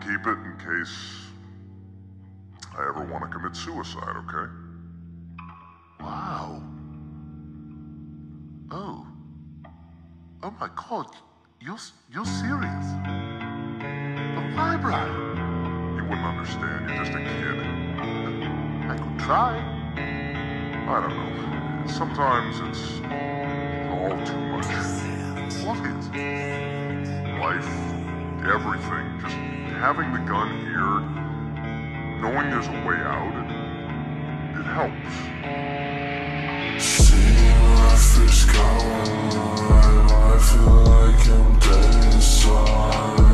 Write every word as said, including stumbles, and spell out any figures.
keep it in case I ever want to commit suicide, okay? Wow. Oh. Oh my God. You're, you're serious? The library? You wouldn't understand, you're just a kid. I could try. I don't know. Sometimes it's all too much. What is? Life, everything. Just having the gun here, knowing there's a way out, it, it helps. See life is going, I feel like I'm dead inside.